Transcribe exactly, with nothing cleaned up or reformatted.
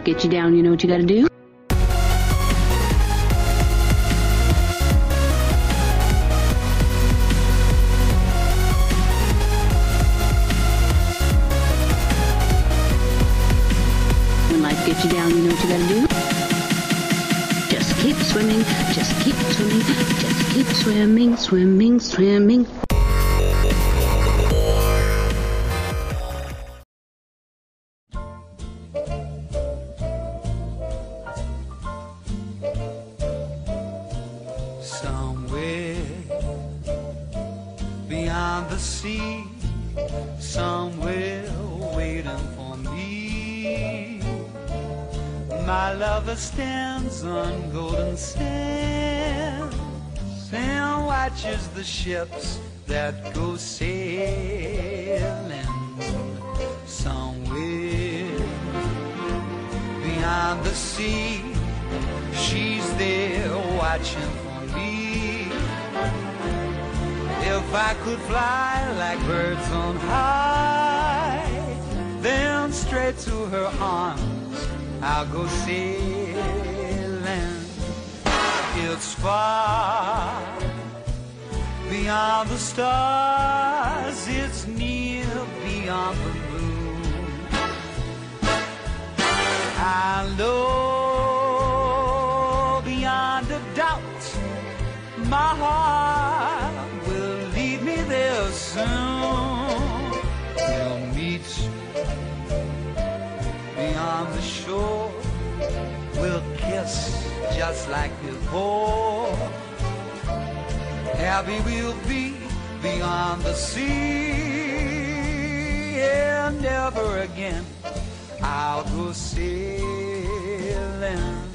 Get you down, you know what you gotta do? When life gets you down, you know what you gotta do? Just keep swimming, just keep swimming, just keep swimming, swimming, swimming. Somewhere beyond the sea, somewhere waiting for me, my lover stands on golden sands and watches the ships that go sailing. Somewhere beyond the sea, she's there watching for me. If I could fly like birds on high, then straight to her arms I'll go sailing. It's far beyond the stars, it's near beyond the moon. I know beyond a doubt my heart will lead me there soon. We'll meet beyond the shore, we'll kiss just like before. Happy we'll be beyond the sea, and never again I'll go sailing.